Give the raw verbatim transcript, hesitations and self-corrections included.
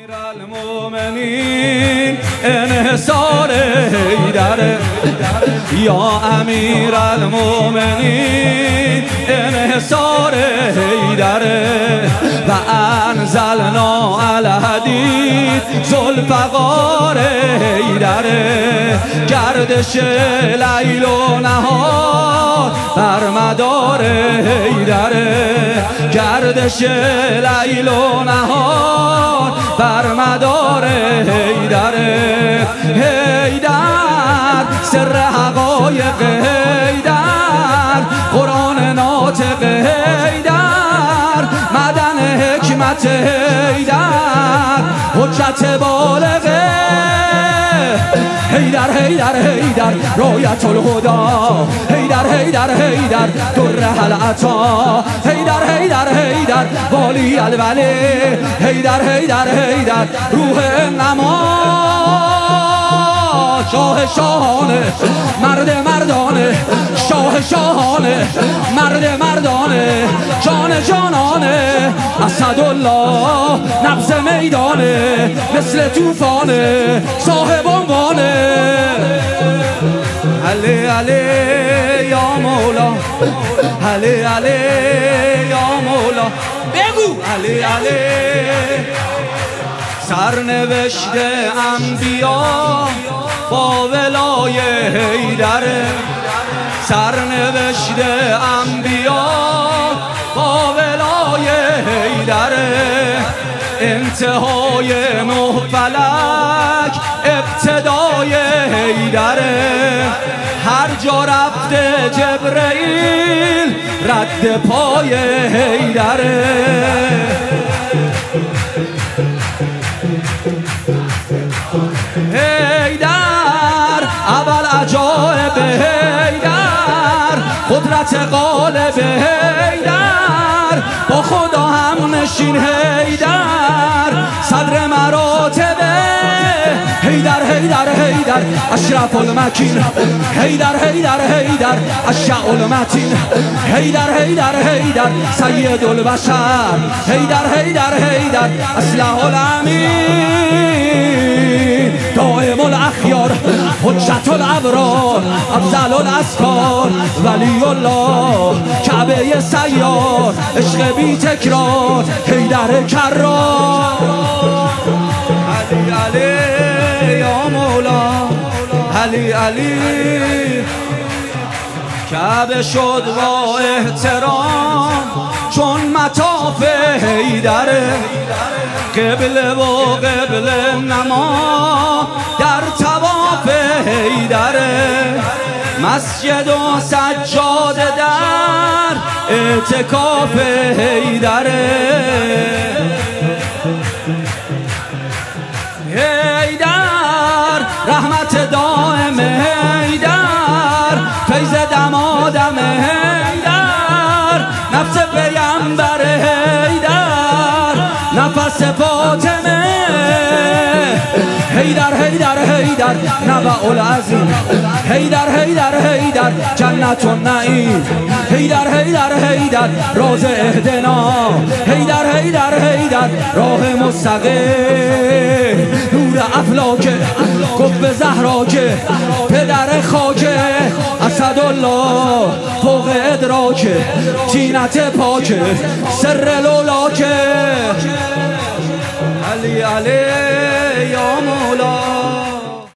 امیرالمومنین انحصار حیدر یا امیرالمومنین انحصار حیدر و انزلنا علی الحدید ذوالفقار حیدر گردش لیل و نهار بر مدار حیدر گردش لیل و نهار بر مدار حیدر حیدر سر حقایق حیدر قرآن ناطق حیدر معدن حکمت حیدر حجت بالغه حیدر حیدر حیدر رایت الهدا حیدر حیدر حیدر در العطا حیدر حیدر حیدر والی الولی حیدر حیدر حیدر روح نما شاه شاهانه مرد مردانه شاه شاهانه مرد مردانه جان جانانه اسدالله نبض میدانه مثل توفانه صاحب عنوانه علی علی یا مولا علی علی یا مولا بگو علی علی سرنوشت انبیا با ولای حیدر سرنوشت انبیا با ولای حیدر انتهای نه فلک ابتدای حیدر هر جا رفته جبرئیل رد پای حیدر حیدر اول عجایب حیدر قدرت غالب حیدر با خدا هم نشین حیدر صدر مراتب حیدر حیدر حیدر اشرف المکین حیدر حیدر حیدر اشع المتین حیدر حیدر حیدر سید البشر حیدر حیدر حیدر اصلح الامین دائم الاخیار حجت الابرار افضل الاسکار ولی الله کعبه سیار عشق بی تکرار حیدر کرار علی علی یا مولا علی علی کعبه شد با احترام چون مطاف حیدر قبله و قبله نما در طواف حیدر مسجد و سجاد در اعتکاف حیدر حیدر رحمت دائم حیدر فیض دمادم حیدر نفس پیمبر حیدر نفس فاطمه حیدر حیدر حیدر نبع العظیم حیدر حیدر حیدر جنت النعیم حیدر حیدر حیدر راز اهدنا حیدر حیدر حیدر راه مستقیم نور افلاکه گفت زهراکه پدر خاکه اسدالله فوق ادراکه تینت پاکه سر لولاکه علی علی